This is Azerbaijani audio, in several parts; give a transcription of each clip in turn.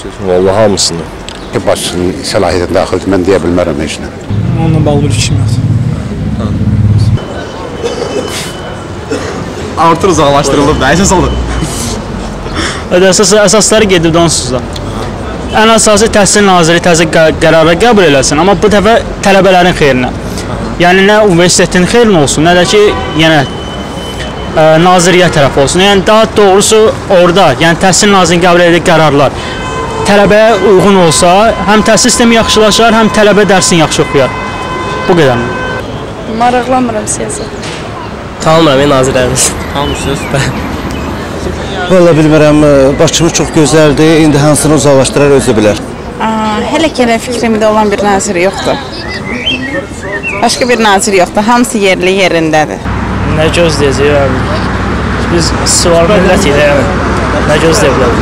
Vallahi hamısını. Başçının səlahiyyətinə daxildir, mən deyə bilmərəm heç nə. Onunla bağlı bir fikrim yoxdur. Artır uzaqlaşdırılıb da, əsas olur. Əsasları gedib onsuz da. Ən əsası Təhsil Naziri təzə qərara qəbul eləsin, amma bu dəfə tələbələrin xeyrinə. Yəni nə universitetin xeyrinə olsun, nə də ki, yenə naziriyyət tərəf olsun. Yəni daha doğrusu orada, yəni Təhsil Nazirinin qəbul etdiyi qərarlar tələbəyə uyğun olsa, həm təhsil sistemi yaxşılaşar, həm tələbə dərsini yaxşı oxuyar. Bu qədər mi? Maraqlanmıram siyasət. Tanımıram, nazirlərimiz. Tanımırsınız? Valla bilmirəm, Bakımız çox gözəldir, indi hansını uzaqlaşdırar özü bilər. Hələ ki elə fikrimdə olan bir nazir yoxdur. Başqa bir nazir yoxdur, hamısı yerli yerindədir. Nə gözləyəcək? Biz sual millət ilə, nə gözləyə bilərik?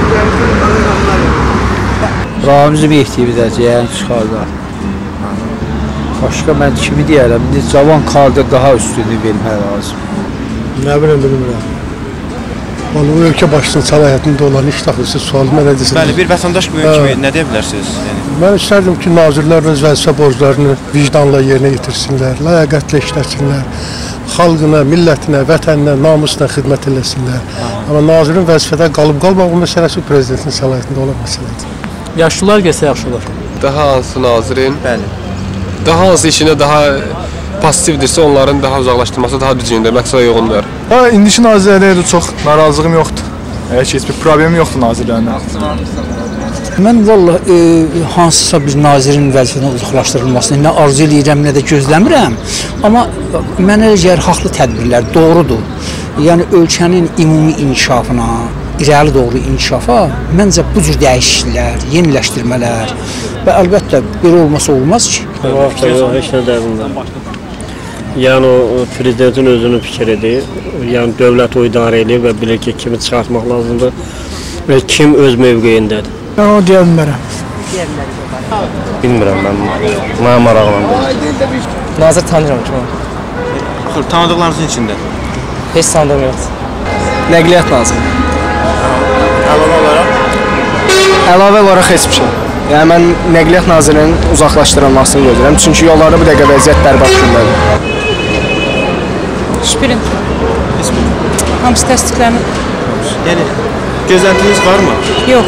Ramizi bir ektivizəcəyən çıxarlar. Başqa mən kimi deyərəm, cavan kalda daha üstünü vermək lazım. Nə bilmirəm. Vallahi o ölkə başçısının səlahiyyətində olan iş daxilisi sual mənə desin. Bəli, bir vətəndaş böyük kimi nə deyə bilərsiniz? Mən istərdim ki, nazirlər öz vəzifə borclarını vicdanla yerinə yetirsinlər, ləyaqətlə işləsinlər, xalqına, millətinə, vətəninə, namusuna xidmət eləsinlər. Amma nazirin vəzifədə qalıb-qalmağı məsələsi prezidentin səlahiyyətində olan məsələdir. Yaşlılar gəlsə yaxşı olur. Daha hansı nazirin? Bəli. Daha hansı işinə daha passivdirsə onların daha uzaqlaşdırması daha düzgündür, məqsədə uyğundur. İndiki nazirlərlə çox narazılığım yoxdur. Heç bir problemim yoxdur nazirlərlə. Mən valla hansısa bir nazirin vəzifədən uzaqlaşdırılmasını nə arzu edirəm, nə də gözləmirəm. Amma mənə elə gəlir, haqlı tədbirlər doğrudur. Yəni ölkənin ümumi inkişafına, irəli doğru inkişafa məncə bu cür dəyişikliklər, yeniləşdirmələr və əlbəttə bir olmasa olmaz ki. Heç nə dərindir. Yəni o prezidentin özünün fikir edir. Yəni dövlət o idarə edir və bilir ki, kimi çıxartmaq lazımdır və kim öz mövqeyindədir. Mən onu deyə bilmərəm. Bilmirəm, mənə maraqlandım. Nazir tanıyıram ki, Tanıdıqlarınızın içində? heç tanıdığım yoxdur. Nəqliyyat naziri. Əlavə olaraq? Əlavə olaraq heç bir şey. Yəni mən Nəqliyyat Nazirinin uzaqlaşdırılmasını gözləyirəm. Çünki yollarda bu dəqiqə vəziyyət bərbad gündədir. Şüpirin. Hamısı təsdiqlənib. Yəni, gözləntiniz varmı? Yox.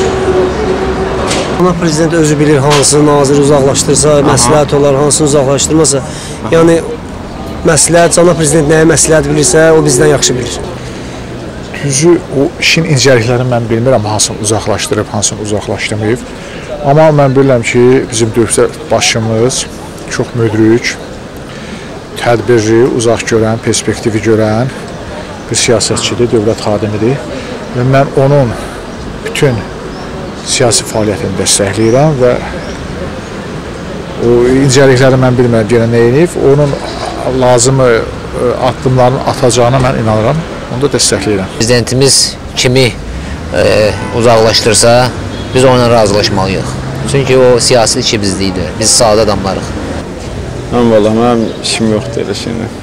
Ana prezident özü bilir hansı naziri uzaqlaşdırsa, məsləhət olar, hansını uzaqlaşdırmasa. Yəni, məsləhət, ana prezident nəyə məsləhət bilirsə, o bizdən yaxşı bilir. Düzü, o işin incəliklərini mən bilmirəm, hansını uzaqlaşdırıb, hansını uzaqlaşdırmayıb. Amma mən bilirəm ki, bizim dövlət başımız çox müdrik, tədbirli, uzaq görən, perspektivi görən bir siyasətçidir, dövlət xadimidir. Və mən onun bütün siyasi fəaliyyətini dəstəkləyirəm və o incəlikləri mən bilmirəm, yenə nə edib, onun lazımı addımlarını atacağına mən inanıram, onu da dəstəkləyirəm. Prezidentimiz kimi uzaqlaşdırsa, biz onunla razılaşmalıyıq. Çünki o siyasi işi bizlikdir, biz sadə adamlarıq. Mən vallahi, mənim işim yoxdur elə şeylə.